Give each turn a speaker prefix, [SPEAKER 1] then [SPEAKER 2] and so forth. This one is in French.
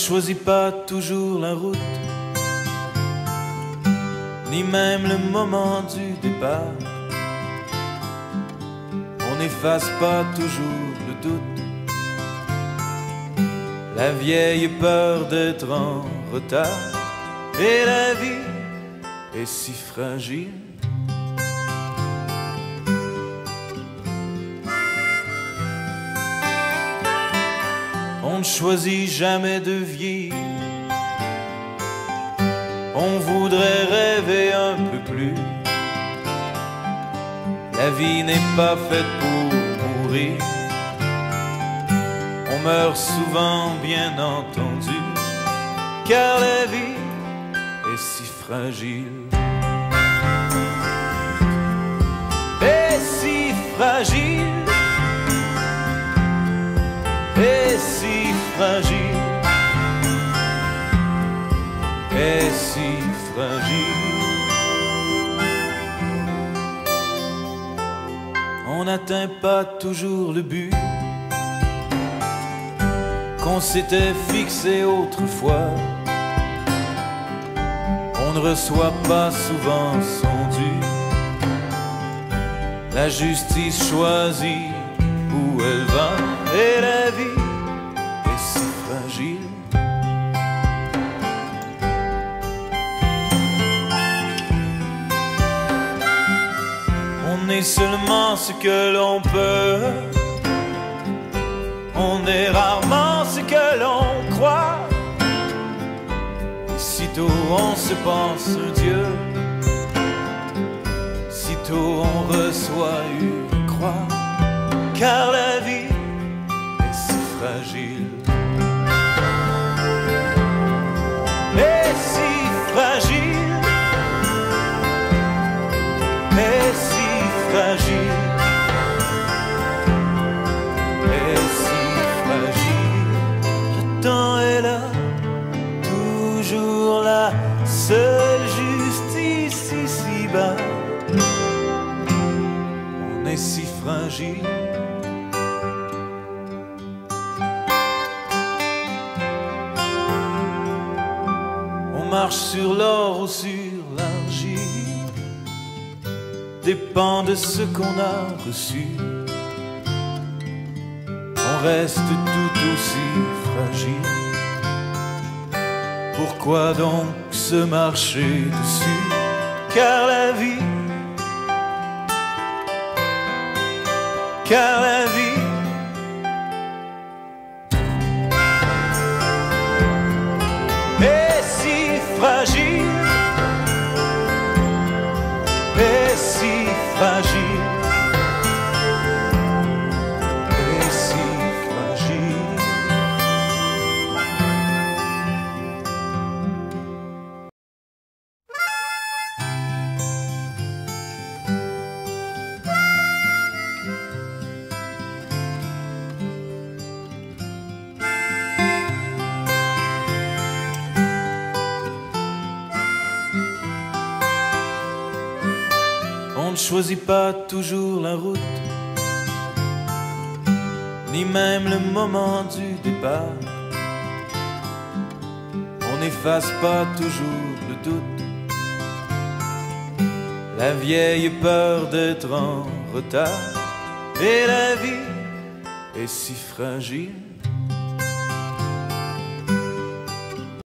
[SPEAKER 1] On ne choisit pas toujours la route, ni même le moment du départ. On n'efface pas toujours le doute, la vieille peur d'être en retard. Et la vie est si fragile. On ne choisit jamais de vieillir, on voudrait rêver un peu plus. La vie n'est pas faite pour mourir, on meurt souvent bien entendu, car la vie est si fragile. Et si fragile, et si fragile, et si fragile. On n'atteint pas toujours le but qu'on s'était fixé autrefois. On ne reçoit pas souvent son dû, la justice choisit où elle va. Et la vie est si fragile. On est seulement ce que l'on peut, on est rarement ce que l'on croit. Et sitôt on se pense un Dieu, sitôt on reçoit une croix, car la vie est si fragile. Et si fragile, et si fragile, et si fragile. Le temps est là, toujours là, seule justice ici-bas. On est si fragile. On marche sur l'or ou sur l'argile, dépend de ce qu'on a reçu. On reste tout aussi fragile. Pourquoi donc se marcher dessus? Car la vie, car la vie est si fragile, est si fragile, est si fragile. On ne choisit pas toujours la route, ni même le moment du départ. On n'efface pas toujours le doute, la vieille peur d'être en retard. Et la vie est si fragile.